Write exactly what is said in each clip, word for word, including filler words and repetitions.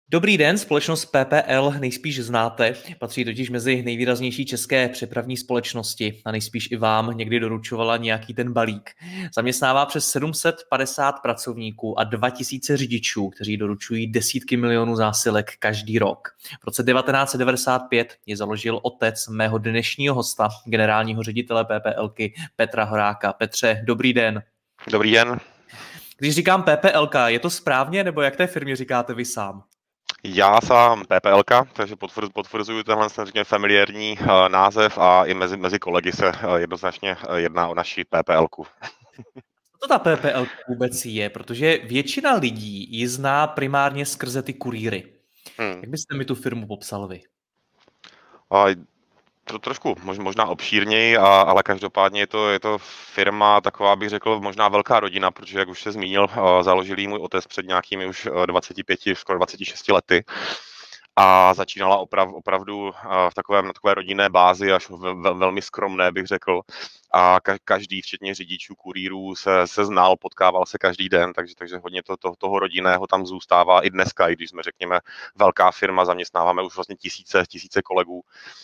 Dobrý den, společnost P P L nejspíš znáte, patří totiž mezi nejvýraznější české přepravní společnosti a nejspíš i vám někdy doručovala nějaký ten balík. Zaměstnává přes sedm set padesát pracovníků a dva tisíce řidičů, kteří doručují desítky milionů zásilek každý rok. V roce devatenáct set devadesát pět je založil otec mého dnešního hosta, generálního ředitele PPLky Petra Horáka. Petře, dobrý den. Dobrý den. Když říkám PPLka, je to správně, nebo jak té firmě říkáte vy sám? Já sám PPLka, takže potvrzuju tenhle řekněme familiární uh, název a i mezi, mezi kolegy se uh, jednoznačně uh, jedná o naši PPLku. Co to ta PPLka vůbec je? Protože většina lidí ji zná primárně skrze ty kurýry. Hmm. Jak byste mi tu firmu popsal vy? Uh, To trošku možná obšírněji, ale každopádně je to, je to firma taková, bych řekl, možná velká rodina, protože, jak už se zmínil, založil ji můj otec před nějakými už dvaceti pěti, skoro dvaceti šesti lety. A začínala oprav, opravdu v takovém, na takové rodinné bázi, až vel, velmi skromné, bych řekl. A každý, včetně řidičů, kurýrů, se, se znal, potkával se každý den, takže, takže hodně to, to, toho rodinného tam zůstává i dneska, i když jsme, řekněme, velká firma, zaměstnáváme už vlastně tisíce, tisíce kolegů.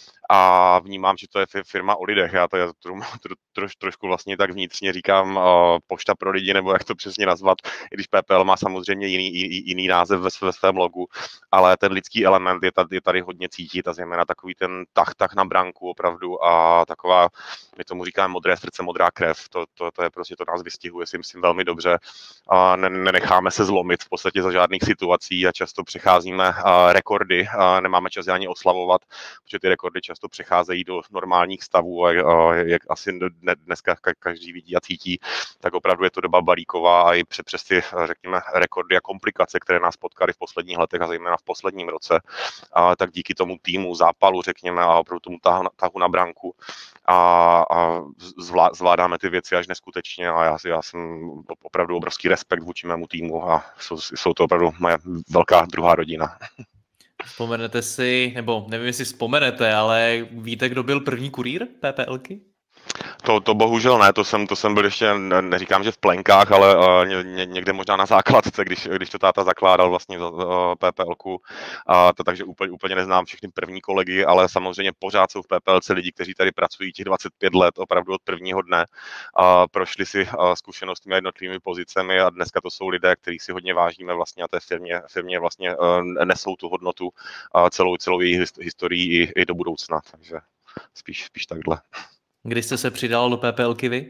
A vnímám, že to je firma o lidech. Já to je tro, tro, troš, trošku vlastně tak vnitřně říkám uh, pošta pro lidi, nebo jak to přesně nazvat, i když P P L má samozřejmě jiný, jiný název ve, ve svém logu, ale ten lidský element je tady, je tady hodně cítit a zejména takový ten tah, tah na branku opravdu a taková, my tomu říkáme modré srdce, modrá krev, to, to, to je prostě, to nás vystihuje, si myslím, velmi dobře. Uh, ne, nenecháme se zlomit v podstatě za žádných situací a často přecházíme uh, rekordy, uh, nemáme čas je ani oslavovat, protože ty rekordy často to přecházejí do normálních stavů a jak asi dneska každý vidí a cítí, tak opravdu je to doba balíková a i přes ty, řekněme, rekordy a komplikace, které nás potkaly v posledních letech a zejména v posledním roce, a tak díky tomu týmu, zápalu, řekněme, a opravdu tomu tahu, tahu na branku a, a zvládáme ty věci až neskutečně a já, já jsem opravdu obrovský respekt vůči mému týmu a jsou, jsou to opravdu moje velká druhá rodina. Vzpomenete si, nebo nevím, jestli vzpomenete, ale víte, kdo byl první kurýr PPLky? To, to bohužel ne, to jsem, to jsem byl ještě, neříkám, že v plenkách, ale uh, ně, někde možná na základce, když, když to táta zakládal vlastně uh, PPLku, uh, to, takže úplně, úplně neznám všechny první kolegy, ale samozřejmě pořád jsou v PPLce lidi, kteří tady pracují těch dvacet pět let, opravdu od prvního dne, uh, prošli si uh, zkušenostmi a jednotlivými pozicemi a dneska to jsou lidé, kterých si hodně vážíme vlastně a té firmě, firmě vlastně uh, nesou tu hodnotu uh, celou, celou její historii i, i do budoucna, takže spíš, spíš takhle. Kdy jste se přidal do PPLky vy?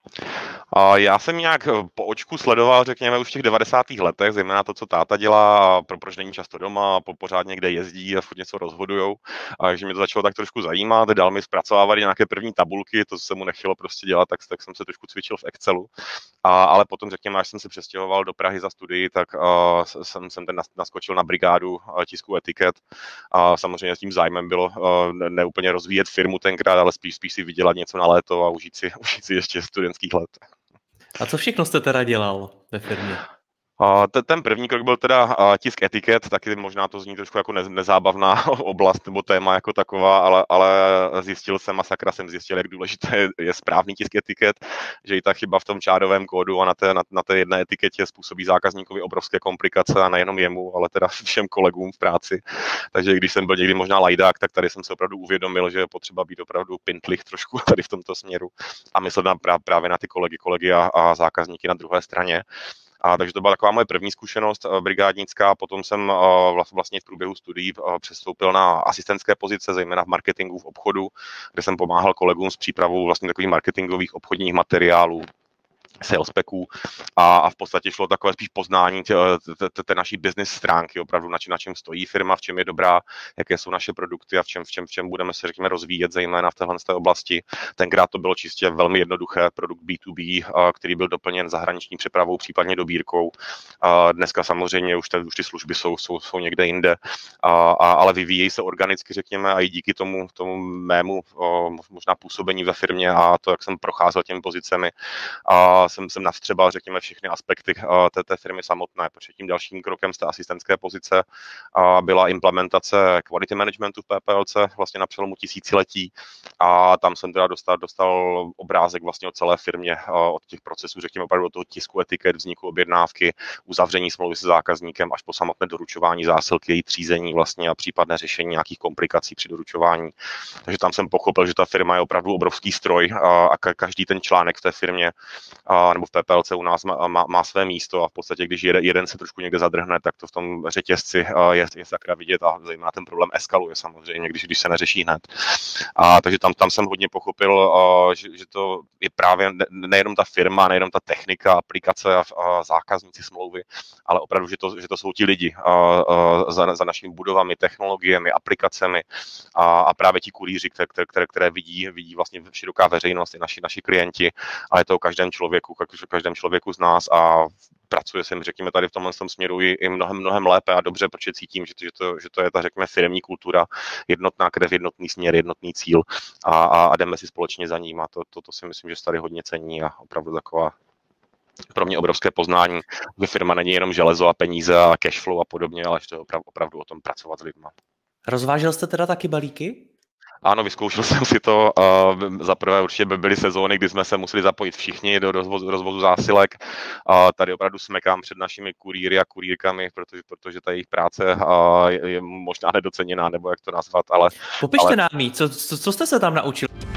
Já jsem nějak po očku sledoval, řekněme, už v těch devadesátých letech, zejména to, co táta dělá, pro, proč není často doma, po, pořád někde jezdí a furt něco rozhodujou. A takže mě to začalo tak trošku zajímat, dal mi zpracovávat nějaké první tabulky, to se mu nechtělo prostě dělat, tak, tak jsem se trošku cvičil v Excelu. A, ale potom, řekněme, až jsem se přestěhoval do Prahy za studii, tak uh, jsem, jsem ten naskočil na brigádu uh, tisku etiket. A samozřejmě s tím zájmem bylo uh, neúplně rozvíjet firmu tenkrát, ale spíš, spíš si vydělat něco na léto a užít si, užít si ještě studentských let. A co všechno jste teda dělal ve firmě? Uh, ten první krok byl teda uh, tisk etiket, taky možná to zní trošku jako ne, nezábavná oblast nebo téma jako taková, ale, ale zjistil jsem a sakra jsem zjistil, jak důležité je, je správný tisk etiket, že i ta chyba v tom čádovém kódu a na té, na, na té jedné etiketě způsobí zákazníkovi obrovské komplikace a nejenom jemu, ale teda všem kolegům v práci. Takže když jsem byl někdy možná lajdák, tak tady jsem se opravdu uvědomil, že je potřeba být opravdu pintlich trošku tady v tomto směru a myslet na, právě na ty kolegy, kolegy a, a zákazníky na druhé straně. A takže to byla taková moje první zkušenost brigádnická, potom jsem vlastně v průběhu studií přestoupil na asistentské pozice, zejména v marketingu, v obchodu, kde jsem pomáhal kolegům s přípravou vlastně takových marketingových obchodních materiálů, sales packů a, a v podstatě šlo takové spíš poznání té naší business stránky, opravdu na čem, na čem stojí firma, v čem je dobrá, jaké jsou naše produkty a v čem, v čem, v čem budeme se, řekněme, rozvíjet, zejména v téhle oblasti. Tenkrát to bylo čistě velmi jednoduché, produkt bé dvě bé, který byl doplněn zahraniční přepravou, případně dobírkou. Dneska samozřejmě už, te, už ty služby jsou, jsou, jsou někde jinde, a, a, ale vyvíjejí se organicky, řekněme, a i díky tomu, tomu mému o, možná působení ve firmě a to, jak jsem procházel těmi pozicemi, a jsem, jsem navstřebal, řekněme, všechny aspekty té, té firmy samotné, protože tím dalším krokem z té asistentské pozice byla implementace quality managementu v P P L C vlastně na přelomu tisíciletí a tam jsem teda dostal, dostal obrázek vlastně o celé firmě, od těch procesů, řekněme, opravdu od toho tisku etiket, vzniku objednávky, uzavření smlouvy se zákazníkem až po samotné doručování zásilky, její třízení vlastně a případné řešení nějakých komplikací při doručování. Takže tam jsem pochopil, že ta firma je opravdu obrovský stroj a každý ten článek v té firmě nebo v P P L C u nás má, má, má své místo a v podstatě, když jeden, jeden se trošku někde zadrhne, tak to v tom řetězci je, je sakra vidět a zejména ten problém eskaluje samozřejmě, když, když se neřeší hned. A, takže tam, tam jsem hodně pochopil, že, že to je právě nejenom ta firma, nejenom ta technika, aplikace a, a zákazníci smlouvy, ale opravdu, že to, že to jsou ti lidi a, a za, za našimi budovami, technologiemi, aplikacemi a, a právě ti kurýři, které, které, které vidí, vidí vlastně široká veřejnost i naši, naši klienti, ale je to o každém člověku, o každém člověku z nás a pracuje se, řekněme, tady v tomhle tom směru i, i mnohem, mnohem lépe a dobře, protože cítím, že to, že to, že to je ta, řekněme, firemní kultura, jednotná krev, jednotný směr, jednotný cíl a, a, a jdeme si společně za ním a to, to, to si myslím, že se tady hodně cení a opravdu taková pro mě obrovské poznání, že firma není jenom železo a peníze a cashflow a podobně, ale že to je opravdu, opravdu o tom pracovat s lidma. Rozvážel jste teda taky balíky? Ano, vyzkoušel jsem si to. Za prvé určitě by byly sezóny, kdy jsme se museli zapojit všichni do rozvozu, rozvozu zásilek. Tady opravdu smekám před našimi kurýry a kurýrkami, protože, protože ta jejich práce je možná nedoceněná, nebo jak to nazvat. Ale, Popište ale... nám jí, co, co, co jste se tam naučili?